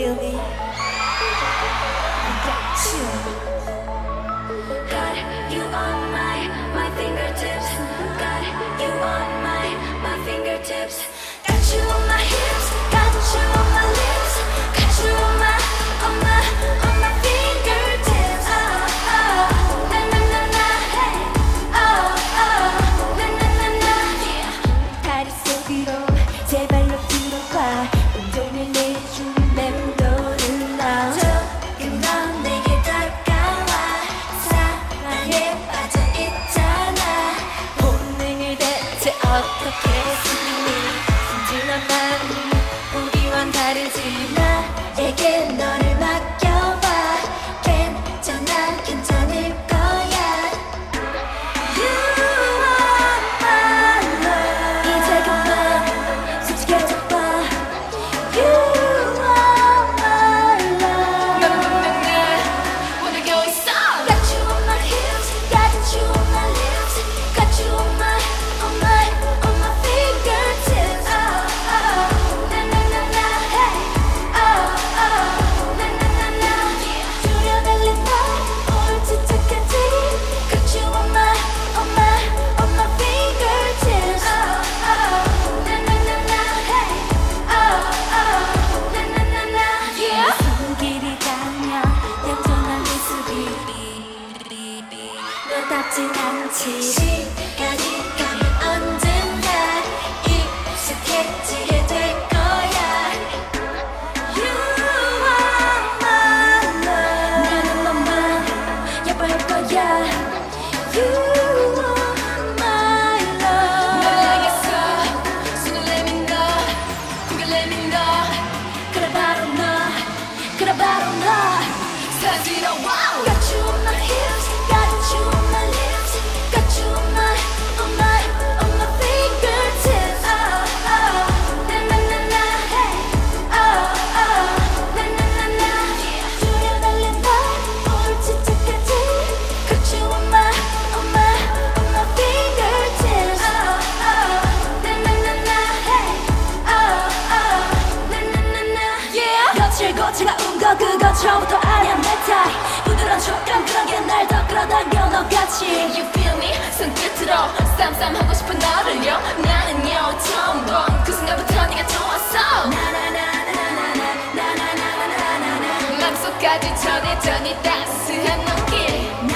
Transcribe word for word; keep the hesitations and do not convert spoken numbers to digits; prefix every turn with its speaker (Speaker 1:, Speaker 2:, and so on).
Speaker 1: feel me? I got you.
Speaker 2: Got you on my, my fingertips. Got you on my, my fingertips. Got you on my hips. Got you on my lips. Got you on my, on my, on my fingertips. Oh, oh, na na na na, hey. Oh, oh, na na na na, yeah.
Speaker 1: 다리 속으로 제발로 들어와. 운동을 내준 맴도는 나.
Speaker 2: 조금 더 내게 다가와. 사랑에 빠져있잖아.
Speaker 1: 본능을 대체 어떻게 숨기니? 순진한 마음이 우리와는 다르지.
Speaker 2: 나에게 너를 맡겨봐. 괜찮아 괜찮을 거야. You are my love.
Speaker 1: 이제 그만 솔직해져봐.
Speaker 2: You are my love.
Speaker 1: 너는 분명 날 원하고 있어.
Speaker 2: Got you on my hips. Got you on my lips. Got you on my, on my, on my fingertips. Oh, oh, na na na na, hey. Oh, oh, na na na na, yeah. 줄여달린 말 옳지 착하지. Got you on my, on my, on my fingertips. Oh, oh, na na na na, hey. Oh, oh, na na na na, yeah.
Speaker 1: 손길이 닿으면 얌전한 모습이 너답진 않지.
Speaker 2: 시간이 가면 언젠가 익숙해지게 될 거야. You are my love.
Speaker 1: 나는 너만 예뻐할 거야.
Speaker 2: You are my love.
Speaker 1: 널 향해서 손을 내민다. 고개를 내민다. 그래 바로 너. 그래 바로 너. 사지러워.
Speaker 2: Got you on my hips. Got you on my lips. Got you on my, on my, on my fingertips. Oh, oh, na na na na, hey. Oh, oh, na na na na, yeah. 줄여달린 말 옳지 착하지. Got you on my, on my, on my fingertips. Oh, oh, na na na na, hey. Oh, oh, na na na na, yeah.
Speaker 1: 거칠고 차가운 거 그거 처음부터 아냐 내 타입. 부드러운 촉감 그런 게 날 더 끌어당겨 너같이.
Speaker 2: You feel me? 손끝으로 쌈쌈하고 싶은 너를요. 나는요 처음 본 그 순간부터 네가 좋았어.
Speaker 1: 나나나나나나나나나나나나.
Speaker 2: 맘속까지 전해져 네 따스한 눈길.